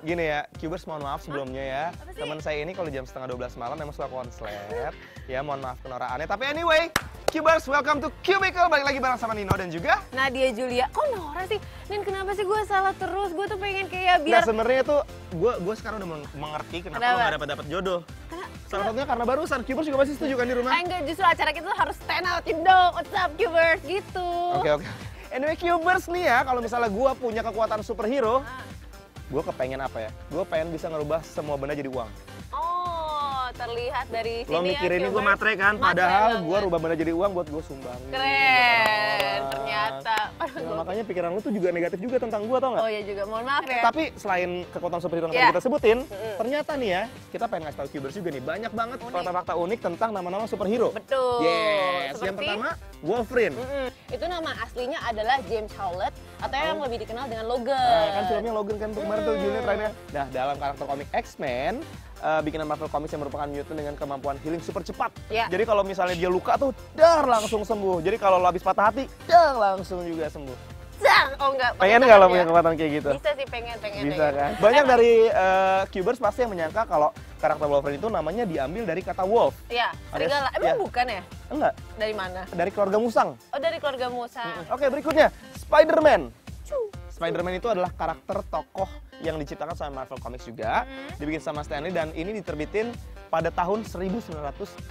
Gini ya, Cubers mohon maaf sebelumnya ya. Teman saya ini kalau jam setengah 12 malam memang suka konslet. Ya mohon maaf kenoraannya. Tapi anyway, Cubers welcome to Cubicle. Balik lagi bareng sama Nino dan juga Nadia Julia. Kok Nora sih? Nin, kenapa sih gue salah terus? Gue tuh pengen kayak biar... Nah sebenarnya tuh gue sekarang udah mengerti kenapa lo gak dapat jodoh. Salah satunya karena barusan, Cubers juga pasti setuju kan di rumah? Enggak, justru acara kita tuh harus stand out, you know, what's up Cubers, gitu. Oke. Anyway, Cubers nih ya, kalau misalnya gue punya kekuatan superhero, gue kepengen apa ya? Gue pengen bisa ngerubah semua benda jadi uang. Oh, terlihat dari sini. Lo mikir ini gue matre kan? Padahal gue rubah benda jadi uang buat gue sumbangin. Keren, ternyata. Nah, makanya pikiran lo tuh juga negatif juga tentang gue, tau nggak? Oh iya juga, mohon maaf ya. Tapi selain kekuatan superhero yang tadi kita sebutin, ternyata nih ya, kita pengen ngasih tahu Cubers juga nih, banyak banget fakta-fakta unik tentang nama-nama superhero. Betul. Yes, yang pertama Wolverine. Itu nama aslinya adalah James Howlett atau yang lebih dikenal dengan Logan. Nah, kan filmnya Logan kan tuh kemarin tuh unit lainnya. Nah, dalam karakter komik X-Men, bikinan Marvel Comics yang merupakan mutant dengan kemampuan healing super cepat. Ya. Jadi kalau misalnya dia luka tuh, dar langsung sembuh. Jadi kalau lo habis patah hati, dar langsung juga sembuh. Oh enggak. Pengen nggak lo punya kekuatan kayak gitu? Bisa sih, pengen. Bisa kan? Banyak dari Cubers pasti yang menyangka kalau karakter Wolverine itu namanya diambil dari kata wolf. Iya, serigala. Emang bukan ya? Enggak. Dari mana? Dari keluarga musang. Oh, dari keluarga musang. Oke, berikutnya Spider-Man. Spider-Man itu adalah karakter tokoh yang diciptakan sama Marvel Comics juga, dibikin sama Stan Lee dan ini diterbitin pada tahun 1962.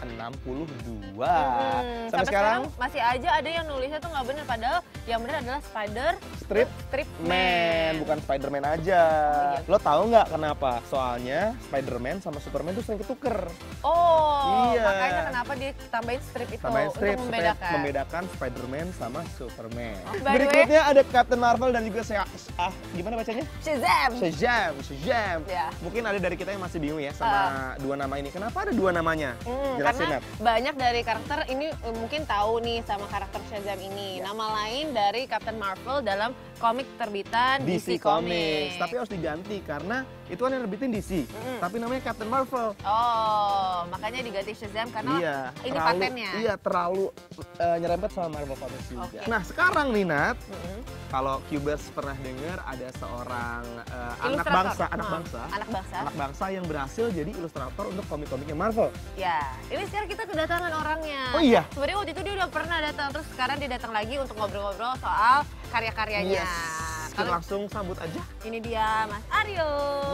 Sampai sekarang masih aja ada yang nulisnya tuh nggak bener, padahal yang bener adalah Strip Man, bukan Spider-Man aja. Lo tahu nggak kenapa? Soalnya Spider-Man sama Superman tuh sering ketuker. Oh, iya. Makanya kenapa ditambahin strip itu Tambahin strip untuk supaya membedakan. membedakan Spider-Man sama Superman. By the way, Berikutnya ada Captain Marvel dan juga gimana bacanya? Shazam. Ya. Mungkin ada dari kita yang masih bingung ya sama dua nama ini. Kenapa ada dua namanya? Jelasin, Karena banyak dari karakter ini mungkin tahu nih sama karakter Shazam ini. Nama lain dari Captain Marvel dalam komik terbitan DC Comics. Tapi harus diganti karena itu kan yang terbitin DC. Tapi namanya Captain Marvel. Oh, makanya diganti Shazam karena ini patennya. Iya, terlalu nyerempet sama Marvel Comics juga. Nah, sekarang nih Nat, kalau Cubers pernah dengar ada seorang anak bangsa yang berhasil jadi ilustrator untuk komik-komiknya Marvel. Ya, ini sekarang kita kedatangan orangnya. Oh iya? Sebenarnya waktu itu dia udah pernah datang, terus sekarang dia datang lagi untuk ngobrol-ngobrol soal karya-karyanya. Kita langsung sambut aja. Ini dia Mas Aryo.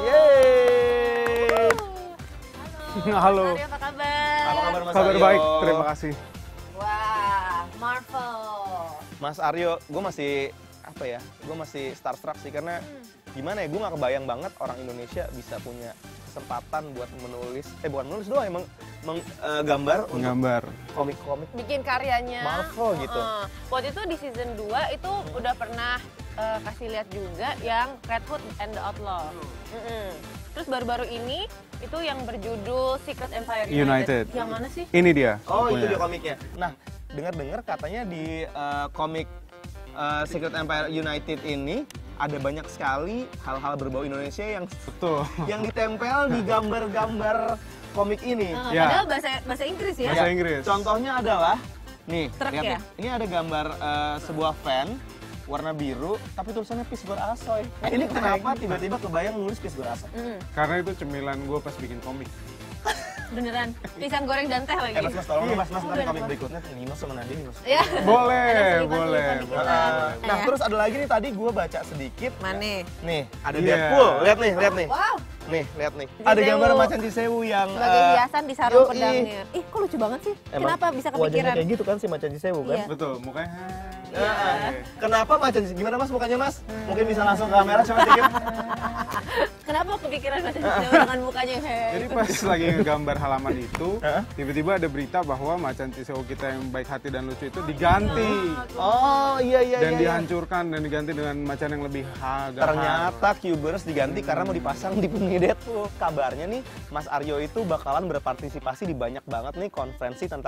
Yeay. Halo. Mas Aryo, apa kabar? Apa kabar Mas Kabar Aryo? baik, terima kasih. Wah, Marvel. Mas Aryo, gue masih starstruck sih karena gimana ya, gue gak kebayang banget orang Indonesia bisa punya kesempatan buat bukan menulis doang, emang gambar komik-komik Bikin karyanya Marvel gitu. Waktu itu di season 2 itu udah pernah kasih lihat juga yang Red Hood and the Outlaw. Terus baru-baru ini itu yang berjudul Secret Empire United. Yang mana sih? Ini dia. Oh, itu dia komiknya. Nah, dengar-dengar katanya di komik Secret Empire United ini ada banyak sekali hal-hal berbau Indonesia yang ditempel di gambar-gambar komik ini. Padahal bahasa Inggris ya? Bahasa Inggris. Contohnya adalah nih, Truk lihat ya? nih. Ini ada gambar sebuah van warna biru tapi tulisannya Peace Gor Asoy. Ini kenapa tiba-tiba kebayang nulis Peace Gor Asoy? Karena itu cemilan gue pas bikin komik. Beneran? Pisang goreng dan teh lagi? Mas, tolong mas, ntar komik berikutnya Nino sama Nadia nih mas. Iya. Boleh. Nah, terus ada lagi nih, tadi gue baca sedikit. Mana? Nih, ada Deadpool. Lihat nih. Wow. Nih, lihat nih. Cisewu. Ada gambar macan Cisewu yang Sebagai hiasan di sarung pedangnya. Ih, kok lucu banget sih? Kenapa bisa Wajahnya kepikiran? kayak gitu kan si macan Cisewu kan? Iya. Betul, mukanya. Kenapa macan Cisewu? Gimana mas mukanya mas? Mungkin bisa langsung ke kamera coba dikit. Kenapa kepikiran macan Cisewu dengan mukanya yang Jadi pas lagi ngegambar halaman itu, tiba-tiba ada berita bahwa macan Cisewu kita yang baik hati dan lucu itu diganti. Oh iya. Dan dihancurkan dan diganti dengan macan yang lebih gahar. Ternyata Cubers diganti karena mau dipasang di punggungnya Deadpool. Kabarnya nih Mas Aryo itu bakalan berpartisipasi di banyak banget nih konferensi tentang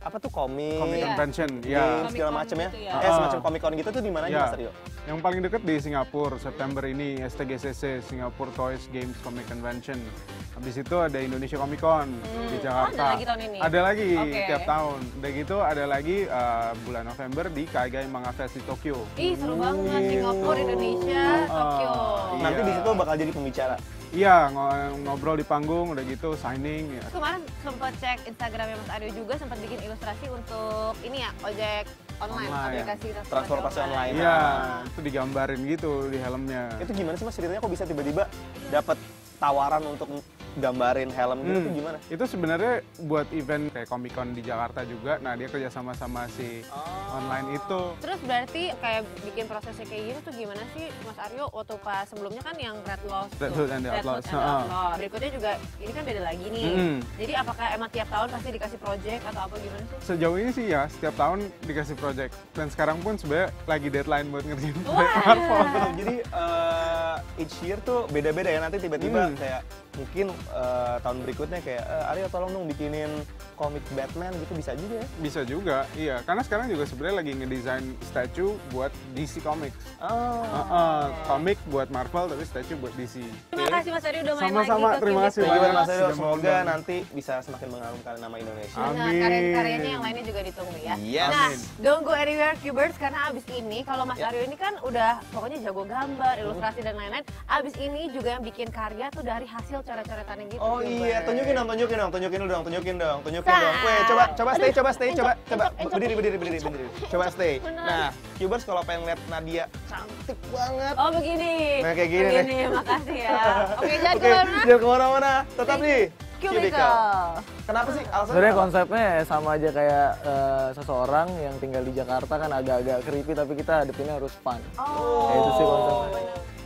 apa tuh komik, Comic Iya. Convention, game, ya. segala Comic-Con macam ya. gitu ya. Semacam Comic-Con gitu tuh di mana aja Ya. Mas Rio? Yang paling deket di Singapura, September ini, STGCC, Singapore Toys Games Comic Convention. Habis itu ada Indonesia Comic Con di Jakarta. ada lagi tahun ini? Ada lagi Oke. tiap tahun. Udah gitu ada lagi bulan November di Kaigai Manga Fest di Tokyo. Ih, seru banget. Singapura, Indonesia, Tokyo. Iya. Nanti di situ bakal jadi pembicara. Iya, ngobrol di panggung, udah gitu signing. Ya. Kemarin sempat cek Instagramnya Mas Aryo juga, sempat bikin ilustrasi untuk ini ya, ojek online, Online. aplikasi Transportasi online. Iya, itu digambarin gitu di helmnya. Itu gimana sih Mas ceritanya kok bisa tiba-tiba dapat tawaran untuk gambarin helm gitu tuh gimana? Itu sebenarnya buat event kayak Comic Con di Jakarta juga. Nah, dia kerja sama si online itu. Terus berarti kayak bikin prosesnya kayak gini tuh gimana sih Mas Aryo waktu pas sebelumnya kan yang Red Lost Red Hood and the Outlaws. Outlaws. Berikutnya juga ini kan beda lagi nih. Jadi apakah emang tiap tahun pasti dikasih project atau apa gimana sih? Sejauh ini sih ya, setiap tahun dikasih project. Dan sekarang pun sebenarnya lagi deadline buat ngerjain Wah. Betul, jadi each year tuh beda-beda ya, nanti tiba-tiba kayak mungkin tahun berikutnya kayak Aryo tolong dong bikinin komik Batman gitu, bisa juga ya? Bisa juga, iya. Karena sekarang juga sebenarnya lagi ngedesain statue buat DC Comics. Komik buat Marvel tapi statue buat DC. Terima kasih Mas Aryo udah main Sama-sama, lagi ke terima Cubit kasih Thank you Club. banget Mas Aryo, Sudah semoga mengundang. nanti bisa semakin mengharumkan nama Indonesia. Amin. Nah, karya-karyanya yang lainnya juga ditunggu ya. Yes. Nah, Amin. don't go anywhere Cubers, karena abis ini kalau Mas Aryo ini kan udah pokoknya jago gambar, ilustrasi dan lain-lain. Abis ini juga yang bikin karya tuh dari hasil coret-coretannya gitu. Oh Cubers. iya, tunjukin dong, tunjukin dong. Sa- Weh, coba stay, coba berdiri. Coba stay. Beneran. Nah, Cubers kalau pengen lihat Nadia cantik banget. Oh begini. Nah, kayak gini Begini, makasih ya. Oke, jangan Oke, kemana-mana. jangan kemana-mana, tetap di Cubicle. Kenapa sih alasannya? Sebenarnya apa? konsepnya sama aja kayak seseorang yang tinggal di Jakarta kan agak-agak creepy tapi kita hadapinnya harus fun. Oh, Ya, itu sih konsepnya. bener.